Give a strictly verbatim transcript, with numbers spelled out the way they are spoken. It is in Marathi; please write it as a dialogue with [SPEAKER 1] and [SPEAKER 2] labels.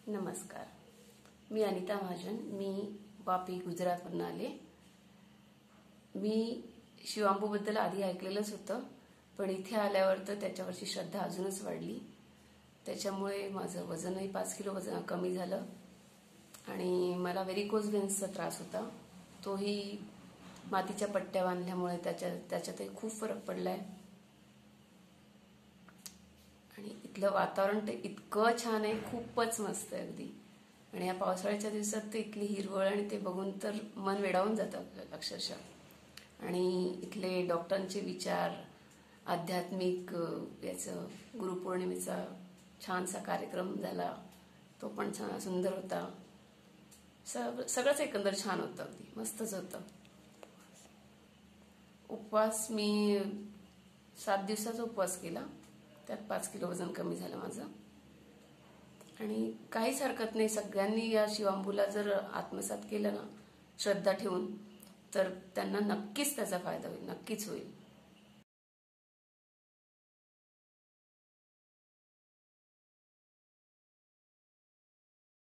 [SPEAKER 1] नमस्कार, मी अनिता महाजन. मी वापी गुजरातवरून आले. मी शिवांबूबद्दल आधी ऐकलेलंच होतं, पण इथे आल्यावर तर त्याच्यावरची श्रद्धा अजूनच वाढली. त्याच्यामुळे माझं वजनही पाच किलो वजन कमी झालं आणि मला व्हेरिकोज व्हेन्सचा त्रास होता. तोही मातीच्या पट्ट्या बांधल्यामुळे त्याच्या त्याच्यातही खूप फरक पडलाय. आणि इथलं वातावरण ते इतकं छान आहे, खूपच मस्त आहे अगदी. आणि या पावसाळ्याच्या दिवसात ते इथली हिरवळ आणि ते बघून तर मन वेडावून जातं अक्षरशः. आणि इथले डॉक्टरांचे विचार, आध्यात्मिक याचं गुरुपौर्णिमेचा छानसा कार्यक्रम झाला, तो पण छान सुंदर होता. सगळंच एकंदर छान होतं, अगदी मस्तच होतं. उपवास मी सात दिवसाचा उपवास केला, त्यात पाच किलो वजन कमी झालं माझं. आणि काहीच हरकत नाही, सगळ्यांनी या शिवांबूला जर आत्मसात केलं ना श्रद्धा ठेवून, तर त्यांना नक्कीच त्याचा फायदा होईल, नक्कीच होईल.